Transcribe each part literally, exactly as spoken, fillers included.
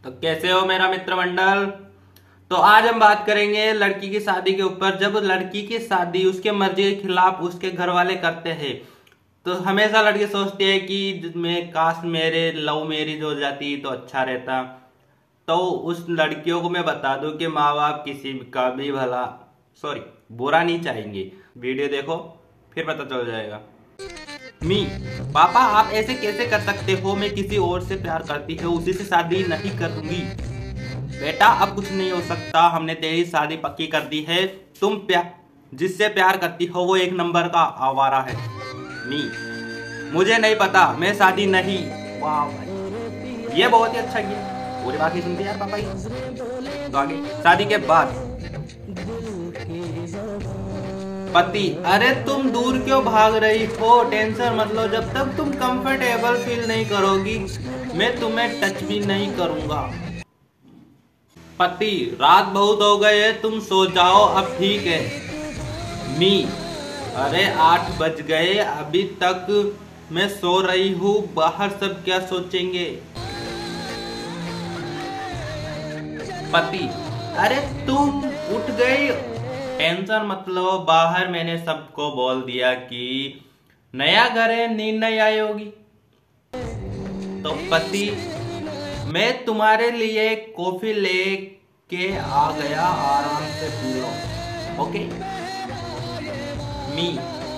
तो कैसे हो मेरा मित्र मंडल। तो आज हम बात करेंगे लड़की की शादी के ऊपर। जब लड़की की शादी उसके मर्जी के खिलाफ उसके घर वाले करते हैं तो हमेशा लड़की सोचती है कि मैं काश मेरे लव मैरिज हो जाती तो अच्छा रहता। तो उस लड़कियों को मैं बता दूं कि माँ बाप किसी का भी भला सॉरी बुरा नहीं चाहेंगे। वीडियो देखो फिर पता चल जाएगा। मी पापा आप ऐसे कैसे कर सकते हो, मैं किसी और से प्यार करती हूँ, उसी से शादी नहीं करूंगी। बेटा अब कुछ नहीं हो सकता, हमने तेरी शादी पक्की कर दी है। तुम प्यार जिससे प्यार करती हो वो एक नंबर का आवारा है। मी मुझे नहीं पता, मैं शादी नहीं। वाह भाई ये बहुत ही अच्छा किया, पूरी बात नहीं सुनती यार पापा ही। तो आगे शादी के बाद पति, अरे तुम दूर क्यों भाग रही हो, टेंशन मत लो, जब तक तुम कंफर्टेबल फील नहीं करोगी मैं तुम्हें टच भी नहीं करूंगा। पति, रात बहुत हो गई है, तुम सो जाओ अब ठीक है। मी, अरे आठ बज गए अभी तक मैं सो रही हूँ, बाहर सब क्या सोचेंगे। पति, अरे तुम उठ गई, टेंशन मत लो, बाहर मैंने सबको बोल दिया कि नया घर है नींद नहीं आई होगी। तो पति, मैं तुम्हारे लिए कॉफी लेके आ गया, आराम से पी लो ओके। मी,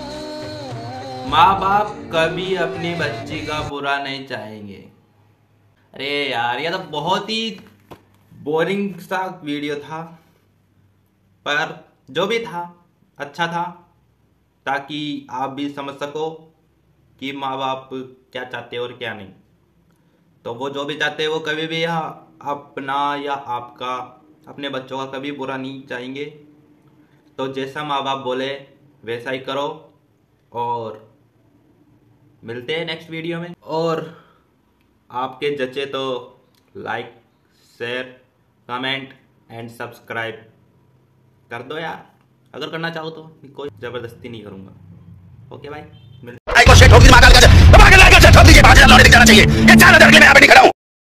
माँ बाप कभी अपनी बच्ची का बुरा नहीं चाहेंगे। अरे यार ये तो बहुत ही बोरिंग सा वीडियो था, पर जो भी था अच्छा था, ताकि आप भी समझ सको कि माँ बाप क्या चाहते हैं और क्या नहीं। तो वो जो भी चाहते हैं वो कभी भी अपना या आपका अपने बच्चों का कभी बुरा नहीं चाहेंगे। तो जैसा माँ बाप बोले वैसा ही करो, और मिलते हैं नेक्स्ट वीडियो में। और आपके जचे तो like share comment and subscribe कर दो यार, अगर करना चाहो तो, कोई जबरदस्ती नहीं करूंगा। ओके भाई, मिलते हैं।